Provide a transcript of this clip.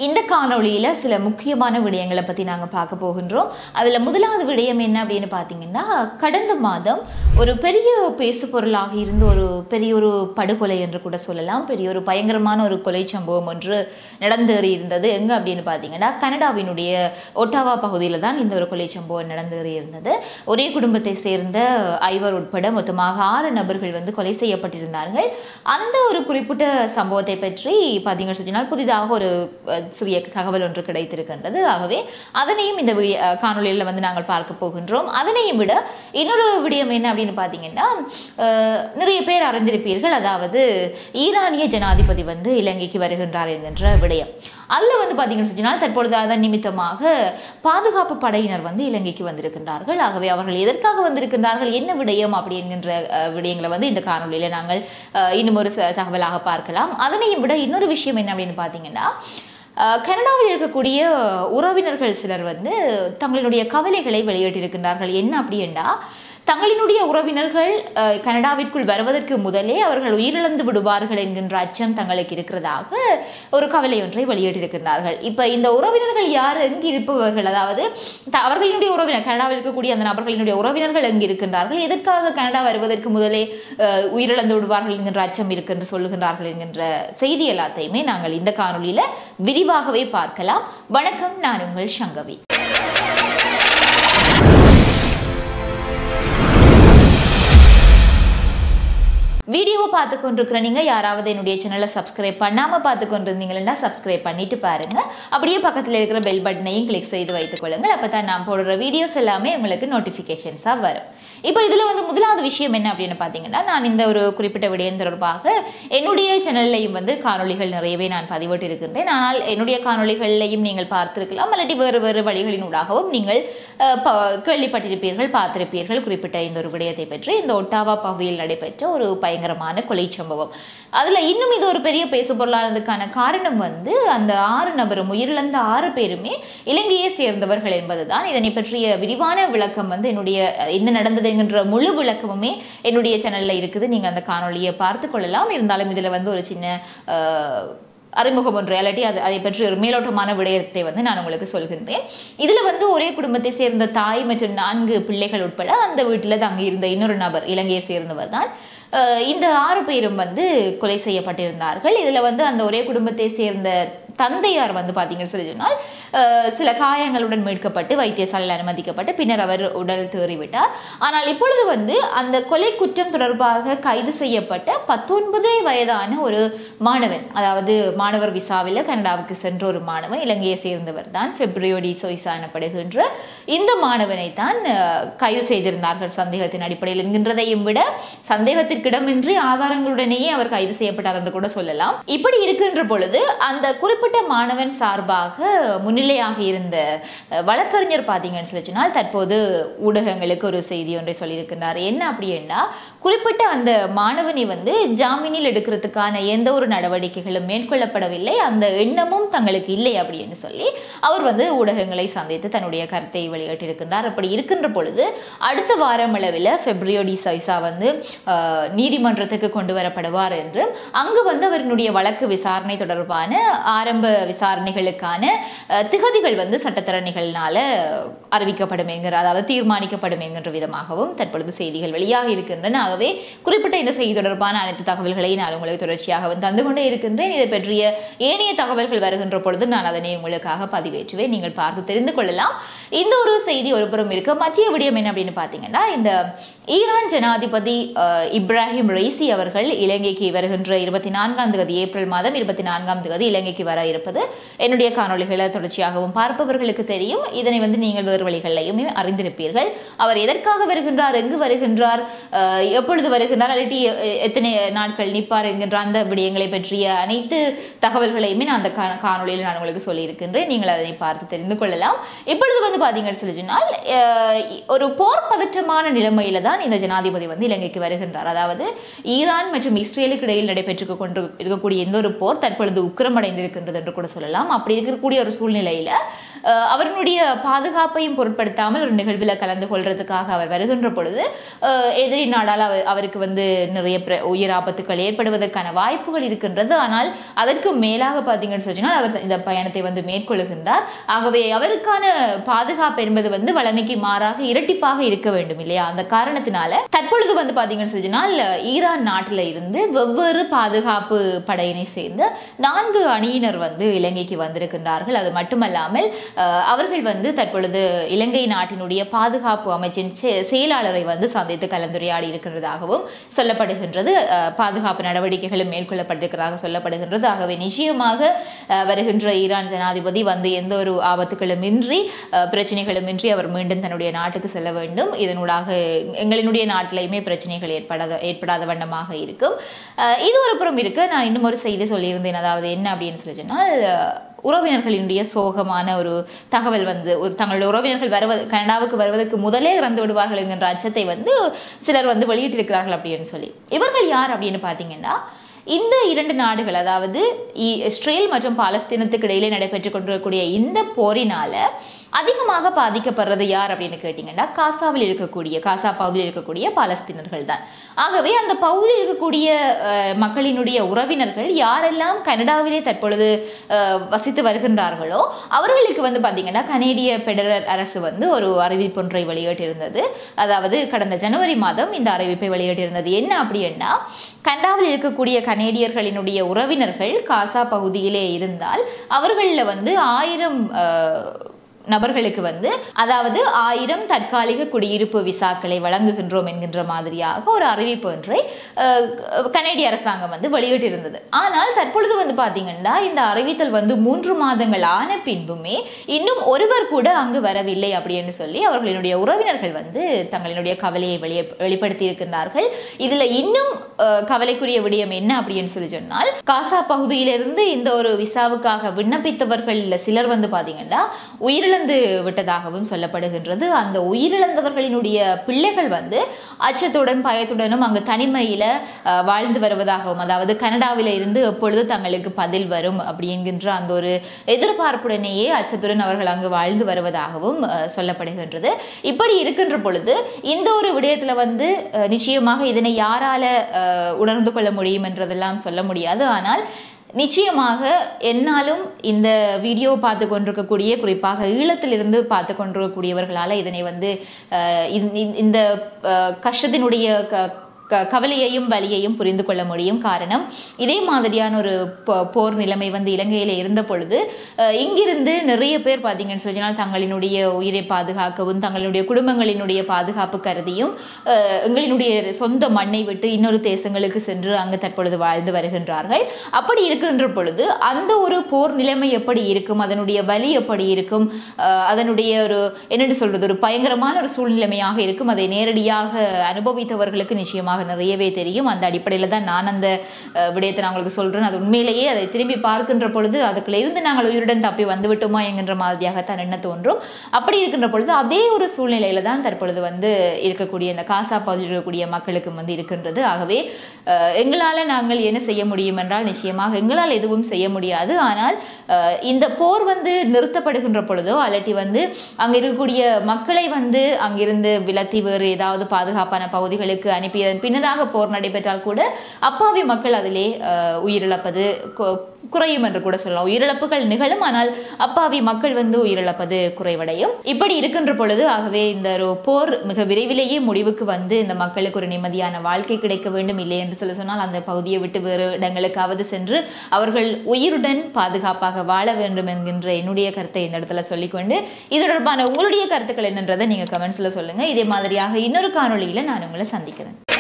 இந்த காணொளியில சில முக்கியமான விடயங்களை பத்தி நாங்க பார்க்க போகின்றோம். அதுல முதலாவது விடயம் என்ன அப்படின்னு பார்த்தீங்கன்னா, கடந்த மாதம் ஒரு பெரிய பேசுபொருளாக இருந்த ஒரு பெரிய ஒரு படுகொலை என்று கூட சொல்லலாம். பெரிய ஒரு பயங்கரமான ஒரு கொலை சம்பவம் ஒன்று நடந்தேறி இருந்தது. எங்க அப்படின்னு பார்த்தீங்கன்னா, கனடாவினுடைய ஒட்டாவா பகுதியில் தான் இந்த ஒரு கொலை சம்பவம் நடந்தேறி இருந்தது. ஒரே குடும்பத்தை சேர்ந்த 5 உட்பட மொத்தமாக 6 நபர்கள் வந்து கொலை செய்யப்பட்டிருந்தார்கள். அந்த ஒரு குறிப்பிட்ட சம்பவத்தை பற்றி பார்த்தீங்கன்னு சொன்னால் புதிதாக ஒரு சிறிய தகவல் ஒன்று கிடைத்திருக்கின்றது. ஆகவே அதனையும் இந்த காணொலியில் வந்து நாங்கள் பார்க்க போகின்றோம். அதனையும் விட இன்னொரு விடயம் என்ன அப்படின்னு பார்த்தீங்கன்னா, நிறைய பேர் அறிந்திருப்பீர்கள், அதாவது ஈரானிய ஜனாதிபதி வந்து இலங்கைக்கு வருகின்றார் என்கின்ற விடயம். அதில் வந்து பார்த்தீங்கன்னு சொன்னால் தற்பொழுது அதன் நிமித்தமாக பாதுகாப்பு படையினர் வந்து இலங்கைக்கு வந்திருக்கின்றார்கள். ஆகவே அவர்கள் எதற்காக வந்திருக்கின்றார்கள், என்ன விடயம் அப்படி என்கின்ற விடயங்களை வந்து இந்த காணொலியில் நாங்கள் இன்னும் ஒரு தகவலாக பார்க்கலாம். அதனையும் விட இன்னொரு விஷயம் என்ன அப்படின்னு பார்த்தீங்கன்னா, கனடாவில் இருக்கக்கூடிய உறவினர்கள் சிலர் வந்து தங்களுடைய கவலைகளை வெளியிட்டிருக்கின்றார்கள். என்ன அப்படின்னா, தங்களினுடைய உறவினர்கள் கனடாவிற்குள் வருவதற்கு முதலே அவர்கள் உயிரிழந்து விடுவார்கள் என்கின்ற அச்சம் தங்களுக்கு இருக்கிறதாக ஒரு கவலை ஒன்றை வெளியிட்டிருக்கிறார்கள். இப்போ இந்த உறவினர்கள் யார், எங்கு இருப்பவர்கள், அதாவது அவர்களினுடைய உறவினர் கனடாவில் இருக்கக்கூடிய அந்த நபர்களினுடைய உறவினர்கள் எங்கு இருக்கின்றார்கள், எதற்காக கனடா வருவதற்கு முதலே உயிரிழந்து விடுவார்கள் என்கின்ற அச்சம் என்று சொல்லுகின்றார்கள் என்கின்ற செய்தி எல்லாத்தையுமே நாங்கள் இந்த காணொலியில விரிவாகவே பார்க்கலாம். வணக்கம், நான் உங்கள் சங்கவி. வீடியோவை பார்த்து கொண்டிருக்கிற நீங்கள் யாராவது என்னுடைய சேனலை சப்ஸ்கிரைப் பண்ணாமல் பார்த்து கொண்டிருந்தீங்கன்னா சப்ஸ்கிரைப் பண்ணிட்டு பாருங்க. அப்படியே பக்கத்தில் இருக்கிற பெல் பட்டனையும் கிளிக் செய்து வைத்துக் கொள்ளுங்கள். அப்போ தான் நான் போடுற வீடியோஸ் எல்லாமே உங்களுக்கு நோட்டிஃபிகேஷன்ஸாக வரும். இப்போ இதில் வந்து முதலாவது விஷயம் என்ன அப்படின்னு பார்த்தீங்கன்னா, நான் இந்த ஒரு குறிப்பிட்ட விடயம் தொடர்பாக என்னுடைய சேனல்லையும் வந்து காணொலிகள் நிறையவே நான் பதிவிட்டு இருக்கின்றேன். ஆனால் என்னுடைய காணொலிகளையும் நீங்கள் பார்த்திருக்கலாம், அல்லது வேறு வேறு வழிகளினூடாகவும் நீங்கள் கேள்விப்பட்டிருப்பீர்கள், பார்த்திருப்பீர்கள் குறிப்பிட்ட இந்த ஒரு விடயத்தை பற்றி. இந்த ஒட்டாவா பகுதியில் நடைபெற்ற ஒரு பயங்கரமான கொலை சம்பவம். அதுல இன்னும் இது ஒரு பெரிய பேசுபொருளானதுக்கான காரணம் வந்து அந்த 6 நபரும், உயிரிழந்த 6 பேருமே இலங்கையை சேர்ந்தவர்கள் என்பதுதான். இதனை பற்றிய விரிவான விளக்கம் வந்து என்னுடைய என்ன நடந்ததுங்கிற முழு விளக்கமுமே என்னுடைய சேனல்ல இருக்குது. நீங்க அந்த காணொலியை பார்த்து கொள்ளலாம். இருந்தாலும் இதுல வந்து ஒரு சின்ன அறிமுகம் ஒன்று ரியாலிட்டி அதை பற்றி ஒரு மேலோட்டமான விடயத்தை வந்து நான் உங்களுக்கு சொல்கின்றேன். இதில் வந்து ஒரே குடும்பத்தை சேர்ந்த தாய் மற்றும் 4 பிள்ளைகள் உட்பட அந்த வீட்டில் தங்கி இருந்த இன்னொரு நபர், இலங்கையை சேர்ந்தவர் தான். இந்த 6 பேரும் வந்து கொலை செய்யப்பட்டிருந்தார்கள். இதில் வந்து அந்த ஒரே குடும்பத்தை சேர்ந்த தந்தையார் வந்து பார்த்தீங்கன்னு சொல்லி சொன்னால் சில காயங்களுடன் மீட்கப்பட்டு வைத்தியசாலையில் அனுமதிக்கப்பட்டு பின்னர் அவர் உடல் தேறிவிட்டார். ஆனால் இப்பொழுது வந்து அந்த கொலை குற்றம் தொடர்பாக கைது செய்யப்பட்ட 19 வயதான ஒரு மாணவன், அதாவது மாணவர் விசாவில் கனடாவுக்கு சென்ற ஒரு மாணவன், இலங்கையை சேர்ந்தவர் தான், ஃபெப்ரியோ டி சோய்சா எனப்படுகின்ற இந்த மாணவனை தான் கைது செய்திருந்தார்கள் சந்தேகத்தின் அடிப்படையில் என்கின்றதையும் விட சந்தேகத்திற்கிடமின்றி ஆதாரங்களுடனேயே அவர் கைது செய்யப்பட்டார் என்று கூட சொல்லலாம். இப்படி இருக்கின்ற பொழுது அந்த குறிப்பிட்ட மாணவன் சார்பாக முன்னிலையாக இருந்த வழக்கறிஞர் பார்த்தீங்கன்னு சொல்லி சொன்னால் தற்போது ஊடகங்களுக்கு ஒரு செய்தி ஒன்றை சொல்லியிருக்கிறார். என்ன அப்படின்னா, குறிப்பிட்ட அந்த மாணவனை வந்து ஜாமீனில் எடுக்கிறதுக்கான எந்த ஒரு நடவடிக்கைகளும் மேற்கொள்ளப்படவில்லை, அந்த எண்ணமும் தங்களுக்கு இல்லை அப்படின்னு சொல்லி அவர் வந்து ஊடகங்களை சந்தித்து தன்னுடைய கருத்தை வெளியிட்டிருக்கின்றார். அப்படி இருக்கின்ற பொழுது அடுத்த வாரம் அளவில் ஃபெப்ரியோ டி சோய்சா வந்து நீதிமன்றத்துக்கு கொண்டு வரப்படுவார் என்றும் அங்கு வந்து அவருடைய வழக்கு விசாரணை தொடர்பான ஆரம்ப விசாரணைகளுக்கான திகதிகள் வந்து சட்டத்தரணிகளால அறிவிக்கப்படும் என்கிற, அதாவது தீர்மானிக்கப்படும் என்கின்ற விதமாகவும் தற்பொழுது செய்திகள் வெளியாக இருக்கின்றன. ஆகவே குறிப்பிட்ட இந்த செய்தி தொடர்பான அனைத்து தகவல்களை நான் உங்களுக்கு தொடர்ச்சியாக வந்து தந்து கொண்டே இருக்கின்றேன். இதை பற்றிய ஏனைய தகவல்கள் வருகின்ற பொழுது நான் அதனை உங்களுக்காக பதிவேற்றுவேன், நீங்கள் பார்த்து தெரிந்து கொள்ளலாம். இந்த ஒரு செய்தி ஒருபுறம் இருக்க, மற்ற விடயம் என்ன அப்படின்னு பார்த்தீங்கன்னா, இந்த ஈரான் ஜனாதிபதி இப்ராஹிம் ரைசி அவர்கள் இலங்கைக்கு வருகின்ற 24ஆம் தேதி ஏப்ரல் மாதம் 24ஆம் தேதி இலங்கைக்கு வர இருப்பது என்னுடைய காணொலிகளை தொடர்ச்சியாகவும் பார்ப்பவர்களுக்கு தெரியும். இதனை வந்து நீங்கள் வேறு வழிகளையும் அறிந்திருப்பீர்கள். அவர் எதற்காக வருகின்றார், எங்கு வருகின்றார், எப்பொழுது வருகின்றார், அல்லது எத்தனை நாட்கள் நிற்பார் என்கின்ற அந்த விடயங்களை பற்றிய அனைத்து தகவல்களையுமே நான் அந்த காணொலியில் நான் உங்களுக்கு சொல்லியிருக்கின்றேன். நீங்கள் அதனை பார்த்து தெரிந்து கொள்ளலாம். இப்பொழுது வந்து பார்த்தீங்கன்னு சொல்லி சொன்னால் ஒரு போர் பதற்றமான நிலைமையில தான் இந்த ஜனாதிபதி வந்து இலங்கைக்கு வருகின்றார். அதாவது ஈரான் மற்றும் இஸ்ரேலுக்கு இடையில் நடைபெற்று இருக்கக்கூடிய எந்த ஒரு போர் தற்பொழுது உக்கிரமடைந்திருக்கின்றது என்று கூட சொல்லலாம். அப்படி இருக்கக்கூடிய ஒரு சூழ்நிலை சூழ்நிலையில அவர்களுடைய பாதுகாப்பையும் பொருட்படுத்தாமல் ஒரு நிகழ்வில் கலந்து கொள்றதுக்காக அவர் வருகின்ற பொழுது எதிரி நாடால் அவருக்கு வந்து நிறைய உயிர் ஆபத்துக்கள் ஏற்படுவதற்கான வாய்ப்புகள் இருக்கின்றது. ஆனால் அதற்கு மேலாக பார்த்தீங்கன்னு சொன்னால் அவர் இந்த பயணத்தை வந்து மேற்கொள்கின்றார். ஆகவே அவருக்கான பாதுகாப்பு என்பது வந்து வழமைக்கு மாறாக இரட்டிப்பாக இருக்க வேண்டும் இல்லையா? அந்த காரணத்தினால தற்பொழுது வந்து பார்த்தீங்கன்னு சொன்னால் ஈரான் நாட்டில் இருந்து வெவ்வேறு பாதுகாப்பு படையினை சேர்ந்து 4 அணியினர் வந்து இலங்கைக்கு வந்திருக்கின்றார்கள். அது மட்டுமல்லாமல் அவர்கள் வந்து தற்பொழுது இலங்கை நாட்டினுடைய பாதுகாப்பு அமைச்சின் செயலாளரை வந்து சந்தித்து கலந்துரையாடி இருக்கின்றதாகவும் சொல்லப்படுகின்றது. பாதுகாப்பு நடவடிக்கைகளும் மேற்கொள்ளப்பட்டிருக்கிறதாக சொல்லப்படுகின்றது. ஆகவே நிச்சயமாக வருகின்ற ஈரான் ஜனாதிபதி வந்து எந்த ஒரு ஆபத்துகளும் இன்றி பிரச்சனைகளும் இன்றி அவர் மீண்டும் தன்னுடைய நாட்டுக்கு செல்ல வேண்டும். இதனூடாக எங்களினுடைய நாட்டிலையுமே பிரச்சனைகள் ஏற்படாத வண்ணமாக இருக்கும். இது ஒரு புறம் இருக்கு. நான் இன்னும் ஒரு செய்தி சொல்லியிருந்தேன். அதாவது என்ன அப்படின்னு சொல்லி சொன்னால் உறவினர்களினுடைய சோகமான ஒரு தகவல் வந்து தங்களுடைய உறவினர்கள் கனடாவுக்கு வருவதற்கு முதலே இறந்து விடுவார்கள் என்கின்ற அச்சத்தை வந்து சிலர் வந்து வெளியிட்டிருக்கிறார்கள் அப்படின்னு சொல்லி. இவர்கள் யார் அப்படின்னு பார்த்தீங்கன்னா இந்த 2 நாடுகள், அதாவது இஸ்ரேல் மற்றும் பாலஸ்தீனத்துக்கு இடையிலே நடைபெற்றுக் கொண்டிருக்கக்கூடிய இந்த போரினால அதிகமாக பாதிக்கப்படுறது யார் அப்படின்னு கேட்டீங்கன்னா காசா பகுதியில் இருக்கக்கூடிய பாலஸ்தீனர்கள் தான். ஆகவே அந்த பகுதியில் இருக்கக்கூடிய மக்களினுடைய உறவினர்கள் யாரெல்லாம் கனடாவிலே தற்பொழுது வசித்து வருகின்றார்களோ அவர்களுக்கு வந்து பார்த்தீங்கன்னா கனேடிய பெடரல் அரசு வந்து ஒரு அறிவிப்பு ஒன்றை வெளியிட்டிருந்தது. அதாவது கடந்த ஜனவரி மாதம் இந்த அறிவிப்பை வெளியிட்டிருந்தது. என்ன அப்படின்னா, கனடாவில் இருக்கக்கூடிய கனேடியர்களினுடைய உறவினர்கள் காசா பகுதியிலே இருந்தால் அவர்களில் வந்து 1000 நபர்களுக்கு வந்து அதாவது 1000 தற்காலிக குடியிருப்பு விசாக்களை வழங்குகின்றோம் என்கின்ற மாதிரியாக ஒரு அறிவிப்பு ஒன்றை கனேடிய அரசாங்கம் வந்து வெளியிட்டிருந்தது. ஆனால் தற்பொழுது வந்து பார்த்தீங்கன்னா இந்த அறிவித்தல் வந்து 3 மாதங்கள் ஆன பின்புமே இன்னும் ஒருவர் கூட அங்கு வரவில்லை அப்படின்னு சொல்லி அவர்களினுடைய உறவினர்கள் வந்து தங்களினுடைய கவலையை வெளிப்படுத்தி இருக்கின்றார்கள். இதுல இன்னும் கவலைக்குரிய விடயம் என்ன அப்படின்னு சொல்லி சொன்னால், காசா பகுதியிலிருந்து இந்த ஒரு விசாவுக்காக விண்ணப்பித்தவர்கள் சிலர் வந்து பார்த்தீங்கன்னா உயிரிழந்து விட்டதாகவும் சொல்லப்படுகின்றது. அந்த உயிரிழந்தவர்களினுடைய பிள்ளைகள் வந்து அச்சத்துடன் பயத்துடனும் அங்கு தனிமையில வாழ்ந்து வருவதாகவும், அதாவது கனடாவில இருந்து எப்பொழுது தங்களுக்கு பதில் வரும் அப்படிங்கின்ற அந்த ஒரு எதிர்பார்ப்புடனேயே அச்சத்துடன் அவர்கள் அங்கு வாழ்ந்து வருவதாகவும் சொல்லப்படுகின்றது. இப்படி இருக்கின்ற பொழுது இந்த ஒரு விடயத்துல வந்து நிச்சயமாக இதனை யாரால உணர்ந்து கொள்ள முடியும் என்றதெல்லாம் சொல்ல முடியாது. ஆனால் நிச்சயமாக என்னாலும் இந்த வீடியோ பார்த்து கொண்டிருக்கக்கூடிய, குறிப்பாக ஈழத்திலிருந்து பார்த்து கொண்டிருக்கக்கூடியவர்களால் இதனை வந்து இந்த கஷ்டத்தினுடைய கவலையையும் வலியையும் புரிந்து கொள்ள முடியும். காரணம், இதே மாதிரியான ஒரு போர் நிலைமை வந்து இலங்கையில் இருந்த பொழுது இங்கிருந்து நிறைய பேர் பார்த்தீங்கன்னு சொன்னால் தங்களினுடைய உயிரை பாதுகாக்கவும் தங்களுடைய குடும்பங்களினுடைய பாதுகாப்பு கருதியும் எங்களினுடைய சொந்த மண்ணை விட்டு இன்னொரு தேசங்களுக்கு சென்று அங்கு தற்பொழுது வாழ்ந்து வருகின்றார்கள். அப்படி இருக்கின்ற பொழுது அந்த ஒரு போர் நிலைமை எப்படி இருக்கும், அதனுடைய வலி எப்படி இருக்கும், அதனுடைய ஒரு என்னென்னு சொல்றது, ஒரு பயங்கரமான ஒரு சூழ்நிலைமையாக இருக்கும். அதை நேரடியாக அனுபவித்தவர்களுக்கு நிச்சயமாக நிறையவே தெரியும். அந்த அடிப்படையில் தான் நான் அந்த விடயத்தை நான் உங்களுக்கு சொல்றேன். அது உண்மையிலேயே அதை திரும்பி பார்க்கின்ற பொழுது அதுக்குள்ள இருந்து நாங்கள் உயிருடன் தப்பி வந்துவிட்டோமா என்கின்ற மாதிரியாகத்தான் என்ன தோன்றும். அப்படி இருக்கின்ற பொழுது அதே ஒரு சூழ்நிலையில தான் தற்பொழுது வந்து இருக்கக்கூடிய இந்த காசா பகுதியில் இருக்கக்கூடிய மக்களுக்கு வந்து இருக்கின்றது. ஆகவே எங்களால் நாங்கள் என்ன செய்ய முடியும் என்றால் நிச்சயமாக எங்களால் எதுவும் செய்ய முடியாது. ஆனால் இந்த போர் வந்து நிறுத்தப்படுகின்ற பொழுதோ அல்லட்டி வந்து அங்கே இருக்கக்கூடிய மக்களை வந்து அங்கிருந்து விலத்தி வேறு ஏதாவது பாதுகாப்பான பகுதிகளுக்கு அனுப்பியதன் பின்னதாக போர் நடைபெற்றால் கூட அப்பாவி மக்கள் அதிலே உயிரிழப்பது குறையும் என்று கூட சொல்லலாம். உயிரிழப்புகள் நிகழும், ஆனால் அப்பாவி மக்கள் வந்து உயிரிழப்பது குறைவடையும். இப்படி இருக்கின்ற பொழுது ஆகவே இந்த ஒரு போர் மிக விரைவிலேயே முடிவுக்கு வந்து இந்த மக்களுக்கு ஒரு நிம்மதியான வாழ்க்கை கிடைக்க வேண்டும். இல்லை என்று சொல்லி சொன்னால் அந்த பகுதியை விட்டு வேறு இடங்களுக்காவது சென்று அவர்கள் உயிருடன் பாதுகாப்பாக வாழ வேண்டும் என்கின்ற என்னுடைய கருத்தை இந்த இடத்துல சொல்லிக்கொண்டு இது தொடர்பான உங்களுடைய கருத்துக்கள் என்னன்றதை நீங்க கமெண்ட்ஸ்ல சொல்லுங்க. இதே மாதிரியாக இன்னொரு காணொளியில நான் உங்களை சந்திக்கிறேன்.